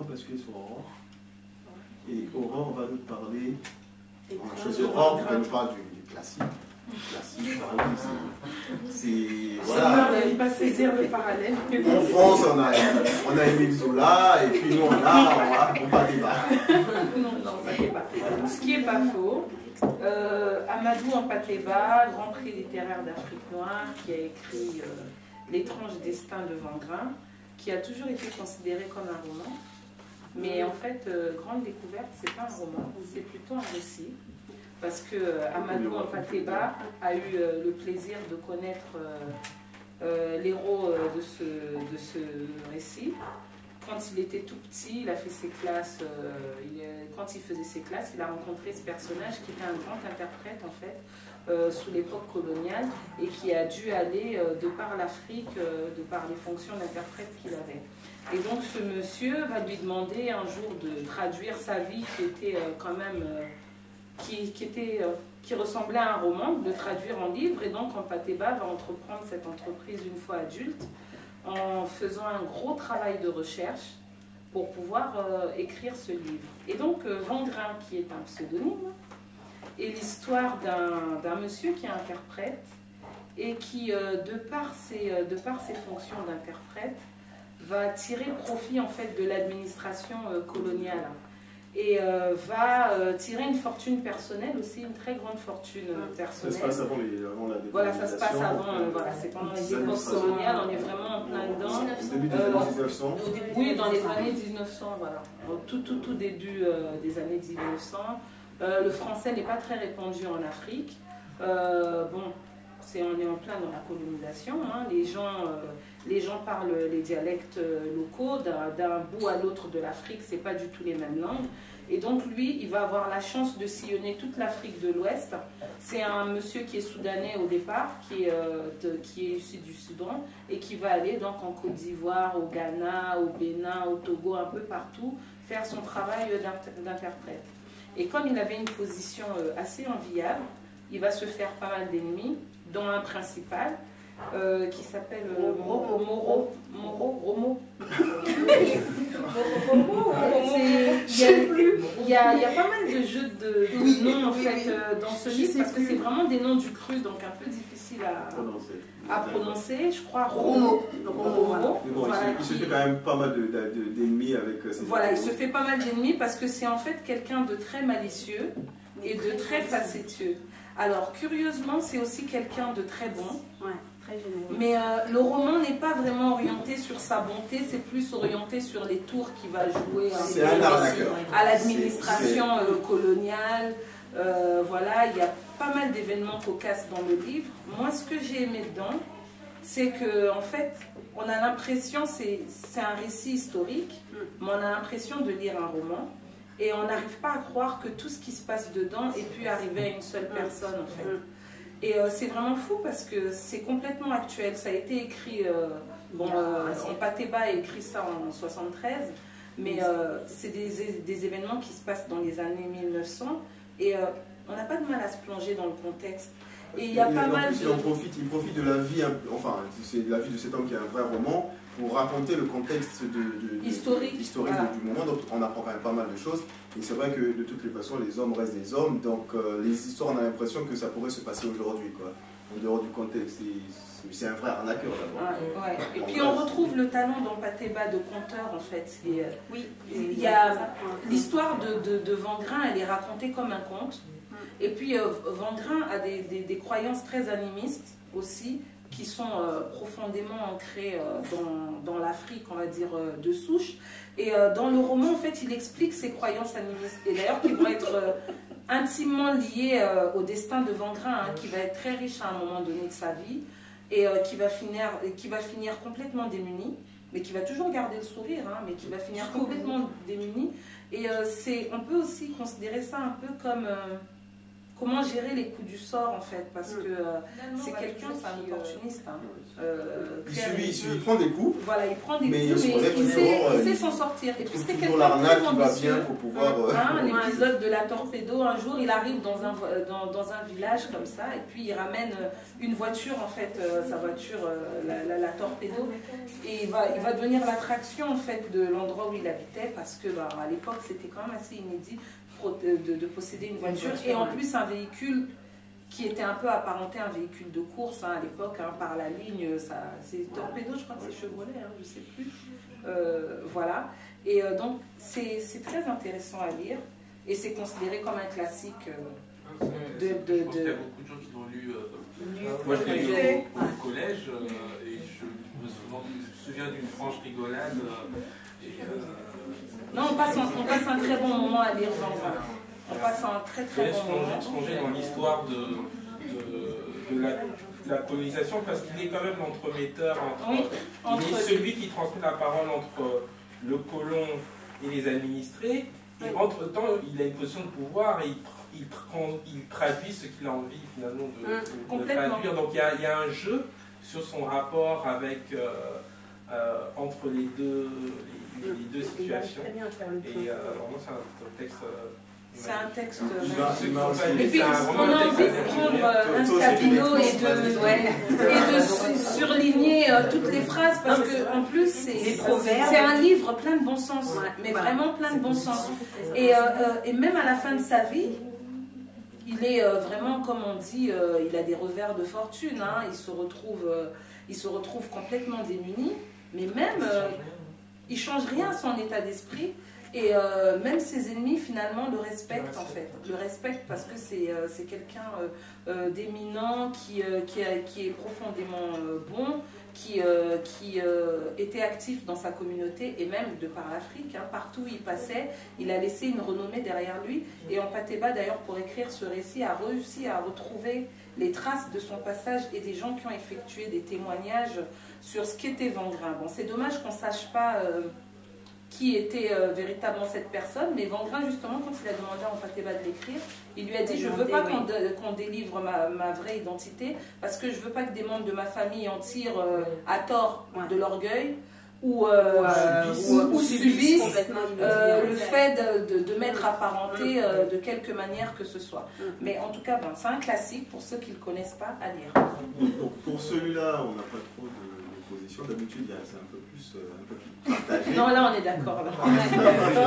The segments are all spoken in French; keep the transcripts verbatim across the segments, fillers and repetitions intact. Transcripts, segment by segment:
basculer sur Aurore. Et Aurore va nous parler, on a choisi Aurore pour nous parler du, du classique. Classique, c'est... Voilà. On pas saisir le parallèle. En France, on a, on a Émile Zola, et puis nous, on a, on va débat. Non, non, pas débat. Ce qui n'est pas faux. Euh, Amadou Hampâté-Bâ, grand prix littéraire d'Afrique noire, qui a écrit euh, L'étrange destin de Vangrin, qui a toujours été considéré comme un roman. Mais en fait, euh, grande découverte, c'est pas un roman, c'est plutôt un récit. Parce que euh, Amadou Hampâté-Bâ a eu euh, le plaisir de connaître euh, euh, l'héros euh, de, ce, de ce récit. Quand il était tout petit, il a fait ses classes, euh, il, quand il faisait ses classes, il a rencontré ce personnage qui était un grand interprète en fait, euh, sous l'époque coloniale, et qui a dû aller euh, de par l'Afrique, euh, de par les fonctions d'interprète qu'il avait. Et donc ce monsieur va lui demander un jour de traduire sa vie qui était euh, quand même... Euh, Qui, qui, était, euh, qui ressemblait à un roman, de traduire en livre, et donc Hampâté-Bâ va entreprendre cette entreprise une fois adulte, en faisant un gros travail de recherche pour pouvoir euh, écrire ce livre. Et donc euh, Vangrin, qui est un pseudonyme, est l'histoire d'un monsieur qui est interprète, et qui, euh, de, par ses, euh, de par ses fonctions d'interprète, va tirer profit en fait de l'administration euh, coloniale. Et euh, va euh, tirer une fortune personnelle aussi, une très grande fortune euh, personnelle. Ça se passe avant, les, avant la décolonisation. Voilà, ça se passe avant, euh, voilà, c'est pendant les époques coloniales, on est vraiment en plein dedans. Au début des années mille neuf cents. Oui, dans les années mille neuf cents, voilà. Au tout, tout, tout début euh, des années mille neuf cents. Euh, le français n'est pas très répandu en Afrique. Euh, bon, c'est, on est en plein dans la colonisation, hein. Les gens... Euh, Les gens parlent les dialectes locaux, d'un bout à l'autre de l'Afrique, c'est pas du tout les mêmes langues. Et donc lui, il va avoir la chance de sillonner toute l'Afrique de l'Ouest. C'est un monsieur qui est soudanais au départ, qui est, euh, de, qui est issu du Soudan, et qui va aller donc en Côte d'Ivoire, au Ghana, au Bénin, au Togo, un peu partout, faire son travail d'interprète. Et comme il avait une position assez enviable, il va se faire pas mal d'ennemis, dont un principal, Euh, qui s'appelle euh, Moro, Moro, Moro, Romo. Il y a, il y a pas mal de jeux de, de oui, noms en oui, fait oui. euh, dans ce livre, parce que c'est vraiment des noms du cru, donc un peu difficile à, à prononcer. Je crois Romo. Romo. Mais bon, voilà, il, se, il se fait quand même pas mal d'ennemis de, de, avec euh, Voilà, il se fait pas mal d'ennemis parce que c'est en fait quelqu'un de très malicieux et de très facétieux. Alors, curieusement, c'est aussi quelqu'un de très bon. Ouais. Mais euh, le roman n'est pas vraiment orienté sur sa bonté, c'est plus orienté sur les tours qu'il va jouer hein, à l'administration euh, coloniale. Euh, voilà, il y a pas mal d'événements cocasses dans le livre. Moi, ce que j'ai aimé dedans, c'est que en fait, on a l'impression, c'est un récit historique, mais on a l'impression de lire un roman. Et on n'arrive pas à croire que tout ce qui se passe dedans ait pu arriver à une seule personne, en fait. Et euh, c'est vraiment fou parce que c'est complètement actuel. Ça a été écrit, euh, bon, euh, Hampâté-Bâ a écrit ça en soixante-treize, mais euh, c'est des, des événements qui se passent dans les années mille neuf cents et euh, on n'a pas de mal à se plonger dans le contexte. Et il y a pas mal de... Il en profite, il profite de la vie, enfin, c'est la vie de cet homme qui est un vrai roman, pour raconter le contexte de, de, de, historique, historique voilà. du moment, donc on apprend quand même pas mal de choses. Et c'est vrai que de toutes les façons, les hommes restent des hommes, donc euh, les histoires, on a l'impression que ça pourrait se passer aujourd'hui, quoi. En dehors du contexte, c'est un vrai arnaqueur d'abord. Ah, ouais. Et puis on retrouve le talent d'Hampâté-Bâ de conteur en fait. Euh, oui. Il y a l'histoire de, de, de Vangrin, elle est racontée comme un conte. Et puis euh, Vangrin a des, des, des croyances très animistes aussi, qui sont euh, profondément ancrées euh, dans, dans l'Afrique, on va dire, euh, de souche. Et euh, dans le roman, en fait, il explique ses croyances animistes. Et d'ailleurs, qui vont être euh, intimement liées euh, au destin de Vangrin, hein, qui va être très riche à un moment donné de sa vie, et euh, qui, va finir, qui va finir complètement démuni, mais qui va toujours garder le sourire, hein, mais qui va finir complètement démuni. Et euh, c'est, on peut aussi considérer ça un peu comme... Euh, comment gérer les coups du sort en fait, parce que euh, c'est quelqu'un, c'est un opportuniste. Hein. Euh, il, subit, il, subit, il prend des coups, voilà, il prend des mais coups, il, mais il sait, il sait s'en sortir. Et puis c'est quelqu'un l'arnaque qui va bien pour pouvoir... Euh... Hein, un épisode de la Torpedo, un jour il arrive dans un, dans, dans un village comme ça, et puis il ramène une voiture en fait, euh, sa voiture, euh, la, la, la Torpedo, et il va, il va devenir l'attraction en fait de l'endroit où il habitait, parce que bah, à l'époque c'était quand même assez inédit de, de, de posséder une voiture, et en plus un véhicule qui était un peu apparenté à un véhicule de course hein, à l'époque, hein, par la ligne, c'est Torpedo, je crois que c'est Chevrolet, hein, je ne sais plus. Euh, voilà, et euh, donc c'est très intéressant à lire, et c'est considéré comme un classique euh, de, de, de, Je pense qu'il y a beaucoup de gens qui l'ont lu. Euh, moi je l'ai lu au, au collège, euh, et je me, souviens, je me souviens d'une franche rigolade. Euh, et, euh, non, on passe, un, on passe un très bon moment à lire dans un. On passe un très très bon moment. Se plonger dans l'histoire de, de, de, la, de la colonisation, parce qu'il est quand même l'entremetteur entre, oui, entre il est celui qui transmet la parole entre le colon et les administrés, et oui. entre-temps il a une position de pouvoir et il, il, il traduit ce qu'il a envie finalement de, de, de traduire. Donc il y, a, il y a un jeu sur son rapport avec, euh, euh, entre les deux, les, les deux situations. Et euh, vraiment c'est un texte... Euh, c'est un texte. Et puis, on a envie de prendre un stabilo et de, ouais, et de surligner euh, toutes les phrases, parce qu'en plus, c'est un livre plein de bon sens, mais vraiment plein de bon sens. Et, euh, et même à la fin de sa vie, il est euh, vraiment, comme on dit, euh, il a des revers de fortune. Hein, il, se retrouve, euh, il se retrouve complètement démuni, mais même, euh, il ne change rien à son état d'esprit. Et euh, même ses ennemis, finalement, le respectent, en fait. Le respectent parce que c'est euh, quelqu'un euh, euh, d'éminent, qui, euh, qui, qui est profondément euh, bon, qui, euh, qui euh, était actif dans sa communauté, et même de par l'Afrique. Hein, partout où il passait, il a laissé une renommée derrière lui. Et Ampateba, d'ailleurs, pour écrire ce récit, a réussi à retrouver les traces de son passage et des gens qui ont effectué des témoignages sur ce qu'était Vengrin. Bon, c'est dommage qu'on ne sache pas... Euh, qui était euh, véritablement cette personne, mais Vengrin, justement, quand il a demandé à Ampateba de l'écrire, il lui a dit « Je ne veux pas qu'on qu'on délivre ma, ma vraie identité, parce que je ne veux pas que des membres de ma famille en tirent euh, à tort de l'orgueil, ou, euh, ou, ou, ou subissent euh, le fait de, de, de m'être apparenté euh, de quelque manière que ce soit. » Mais en tout cas, ben, c'est un classique pour ceux qui ne le connaissent pas à lire. Donc, pour celui-là, on n'a pas trop de... D'habitude, c'est un peu plus, euh, un peu plus partagé. Non, là, on est d'accord. Là, on est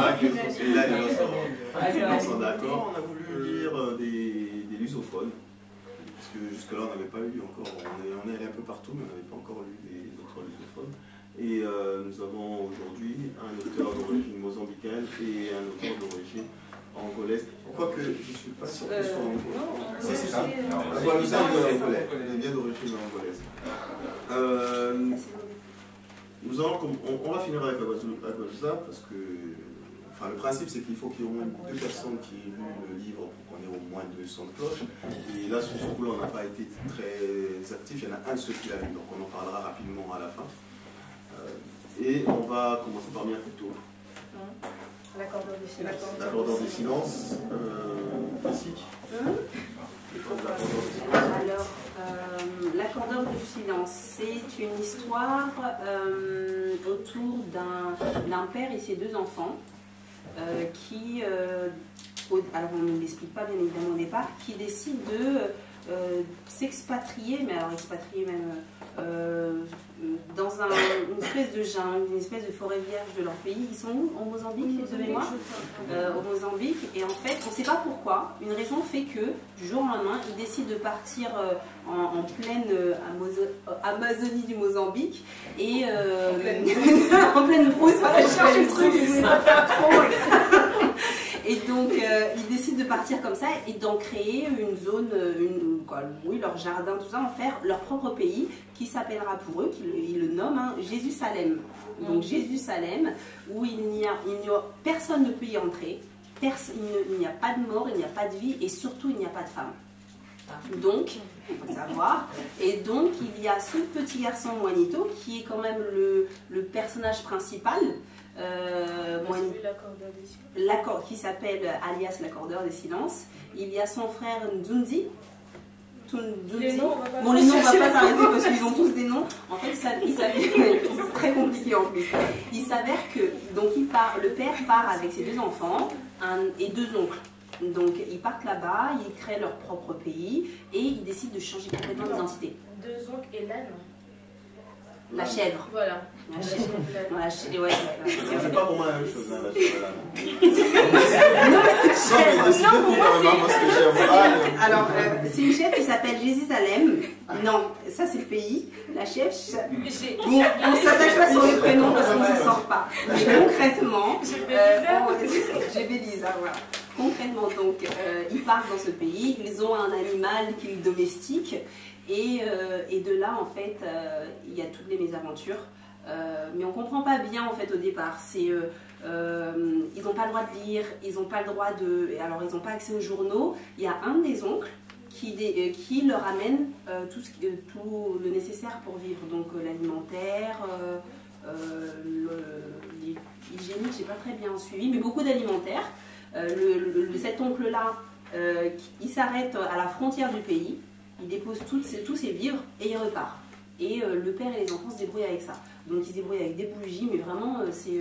d'accord. On a voulu lire euh, des, des lusophones, parce que jusque-là, on n'avait pas lu encore. On est, on est allé un peu partout, mais on n'avait pas encore lu des autres lusophones. Et euh, nous avons aujourd'hui un auteur d'origine mozambicaine et un auteur d'origine angolaise. Quoique, je ne suis pas sûr que ce soit angolais. Si, si, si. Elle vient d'origine angolaise. Euh, nous allons, on, on va finir avec Agualusa, parce que enfin, le principe c'est qu'il faut qu'il y ait au moins deux personnes qui aient lu le livre pour qu'on ait au moins deux cents cloches. Et là, sur ce coup-là, on n'a pas été très actif. Il y en a un seul qui l'a lu, donc on en parlera rapidement à la fin. Euh, et on va commencer par Miakuto. L'accordeur du silence. L'accordeur du silence, euh, classique. Hum Alors, euh, l'accordeur du silence, c'est une histoire euh, autour d'un père et ses deux enfants euh, qui, euh, au, alors on ne l'explique pas bien évidemment au départ, qui décident de euh, s'expatrier, mais alors expatrier même euh, dans un, une espèce de jungle, une espèce de forêt vierge de leur pays. Ils sont où? En Mozambique, de mémoire euh, Au Mozambique. Et en fait, on ne sait pas pourquoi. Une raison fait que, du jour au lendemain, ils décident de partir euh, en, en pleine euh, Amazonie du Mozambique. Et euh, en pleine brousse, on va chercher le truc, je voulais pas faire trop. Et donc, euh, ils décident de partir comme ça et d'en créer une zone, une, quoi, oui, leur jardin, tout ça, en faire leur propre pays qui s'appellera pour eux, qu'ils le nomment hein, Jésus-Salem. Donc, Jésus-Salem, où il n'y a, il a, personne ne peut y entrer, il n'y a pas de mort, il n'y a pas de vie et surtout, il n'y a pas de femme. Donc, il faut savoir, et donc il y a ce petit garçon Juanito qui est quand même le, le personnage principal. Euh, Celui-là l'accordeur des silences. L'accord qui s'appelle alias l'accordeur des silences. Il y a son frère Nzunzi. Les noms, on va pas bon, les noms, on va pas s'arrêter parce qu'ils ont tous des noms. En fait, ça, il s'avère, c'est très compliqué en plus. Il s'avère que donc il part, le père part avec ses deux enfants un, et deux oncles. Donc ils partent là-bas, ils créent leur propre pays et ils décident de changer complètement d'identité. Deux oncles et l'âne. La chèvre. Voilà. La chèvre. La chèvre. Ouais, c'est pas pour moi la même chose, hein, la chèvre. Non, mais décidez pour moi, parce que j'ai un Alors, euh, c'est une chèvre qui s'appelle Jérusalem. Non, ça c'est le pays. La chèvre. Bon, on ne s'attache pas sur les prénoms parce qu'on ne se sort pas. Mais concrètement. J'ai Bélisa, voilà. Concrètement, donc, euh, ils partent dans ce pays, ils ont un animal qu'ils domestiquent, et, euh, et de là, en fait, euh, il y a toutes les mésaventures. Euh, mais on ne comprend pas bien, en fait, au départ. C'est, euh, euh, ils n'ont pas le droit de lire, ils n'ont pas le droit de... Alors, ils n'ont pas accès aux journaux. Il y a un des oncles qui, des, euh, qui leur amène euh, tout, ce, euh, tout le nécessaire pour vivre. Donc, euh, l'alimentaire, euh, euh, l'hygiénique, je n'ai pas très bien suivi, mais beaucoup d'alimentaire. Euh, le, le, cet oncle-là, euh, il s'arrête à la frontière du pays, il dépose toutes ses, tous ses vivres et il repart. Et euh, le père et les enfants se débrouillent avec ça. Donc ils se débrouillent avec des bougies, mais vraiment euh, c'est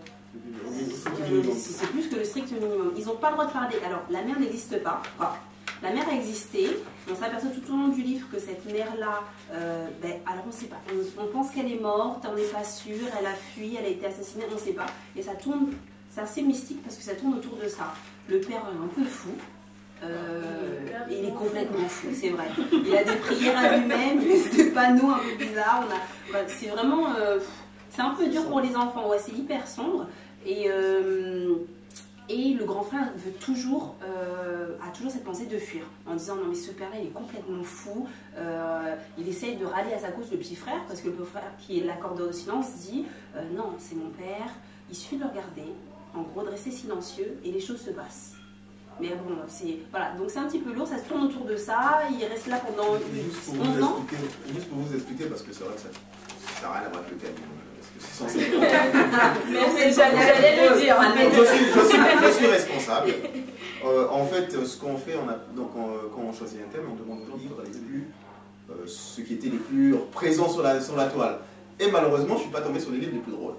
euh, c'est plus que le strict minimum. Ils n'ont pas le droit de parler. Alors la mère n'existe pas. Enfin, la mère a existé. On s'aperçoit tout au long du livre que cette mère-là, euh, ben, alors on ne sait pas. On, on pense qu'elle est morte, on n'est pas sûr, elle a fui, elle a été assassinée, on ne sait pas. Et ça tourne. C'est assez mystique parce que ça tourne autour de ça. Le père est un peu fou. Euh, et il est complètement fou, c'est vrai. Il a des prières à lui-même, il laisse des panneaux un peu bizarres. On a, c'est vraiment... Euh, c'est un peu dur pour les enfants. Ouais, c'est hyper sombre. Et, euh, et le grand frère veut toujours, euh, a toujours cette pensée de fuir. En disant, non mais ce père-là, il est complètement fou. Euh, il essaye de rallier à sa cause le petit frère. Parce que le petit frère, qui est l'accordeur de silence, dit, euh, non, c'est mon père. Il suffit de le regarder. En gros, de rester silencieux et les choses se passent. Mais bon, c'est... Voilà, donc c'est un petit peu lourd, ça se tourne autour de ça, il reste là pendant onze ans. Juste pour vous expliquer, parce que c'est vrai que ça n'a rien à voir avec le thème. C'est censé... Mais j'allais le dire. Je suis, je suis, je suis responsable. Euh, en fait, ce qu'on fait, on a, donc on, quand on choisit un thème, on demande aux livres les plus... Euh, ceux qui étaient les plus présents sur la, sur la toile. Et malheureusement, je ne suis pas tombé sur les livres les plus drôles.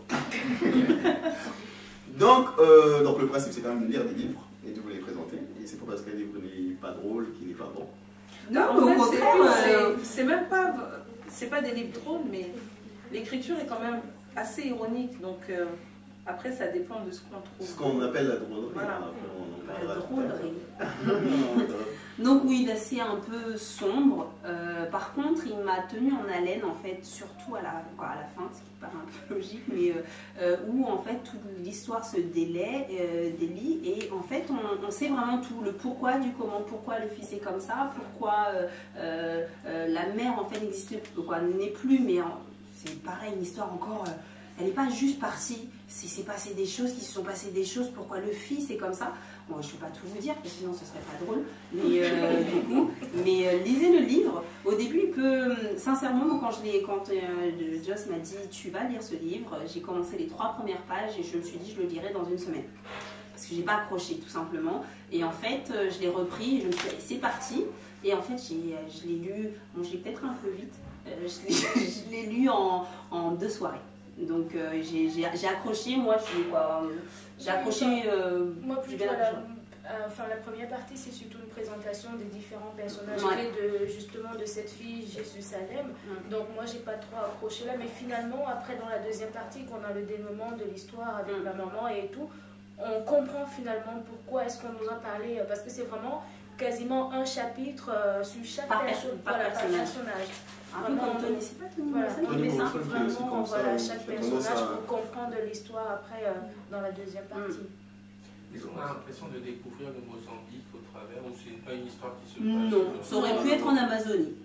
Donc, euh, donc le principe, c'est quand même de lire des livres et de vous les présenter. Et c'est pas parce qu'un livre n'est pas drôle qu'il n'est pas bon. Non, au contraire, c'est même pas, c'est pas des livres drôles, mais l'écriture est quand même assez ironique. Donc euh, après, ça dépend de ce qu'on trouve. Ce qu'on appelle la drôlerie. Voilà. La drôlerie. Donc oui, là c'est un peu sombre. Euh, par contre, il m'a tenu en haleine en fait, surtout à la, quoi, à la fin, ce qui paraît un peu logique, mais euh, euh, où en fait toute l'histoire se délaie, euh, délie, et en fait on, on sait vraiment tout, le pourquoi du comment, pourquoi le fils est comme ça, pourquoi euh, euh, euh, la mère en fait n'existe quoi, n'est plus, mais c'est pareil, une histoire encore. Euh, elle n'est pas juste partie, c'est passé des choses, qui se sont passées des choses, pourquoi le fils est comme ça. Bon, je ne peux pas tout vous dire, parce que sinon ce serait pas drôle, mais euh, du coup, mais euh, lisez le livre. Au début, il peut, sincèrement, quand, je quand euh, Joss m'a dit tu vas lire ce livre, j'ai commencé les trois premières pages et je me suis dit je le lirai dans une semaine. Parce que j'ai pas accroché, tout simplement. Et en fait, euh, je l'ai repris, et je me suis dit c'est parti. Et en fait, je l'ai lu, bon, je l'ai peut-être un peu vite, euh, je l'ai lu en, en deux soirées. Donc euh, j'ai accroché, moi je suis quoi, j'ai accroché. Euh, moi plutôt la, euh, enfin la première partie c'est surtout une présentation des différents personnages ouais. de justement de cette fille Jérusalem. Mm. Donc moi j'ai pas trop accroché là, mais finalement après dans la deuxième partie qu'on a le dénouement de l'histoire avec mm. la maman et tout, on comprend finalement pourquoi est-ce qu'on nous a parlé, parce que c'est vraiment quasiment un chapitre euh, sur chaque par, perso par, voilà, personnage. Par personnage. Un peu comme Tony, c'est pas Tony voilà. Wilson qui fait ça. Vraiment, voilà, chaque personnage à... pour comprendre l'histoire après euh, dans la deuxième partie. Est-ce qu'on a l'impression de découvrir le Mozambique au travers, ou c'est pas une histoire qui se passe? Non, ça aurait pu être en Amazonie.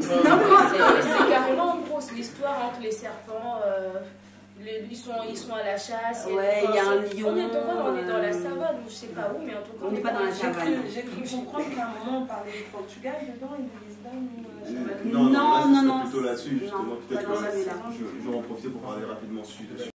C'est carrément en gros l'histoire entre les serpents. Euh, Les, ils, sont, ils sont à la chasse. Ouais, il y a un lion. On est, dans, on est dans la savane, ou je sais pas où, mais en tout cas. On n'est pas dans la savane. J'ai cru comprendre qu'à un moment on parlait du Portugal dedans et de Lisbonne. Non, non, non, non, plutôt là-dessus, justement. Peut-être que je je vais en profiter pour parler rapidement dessus.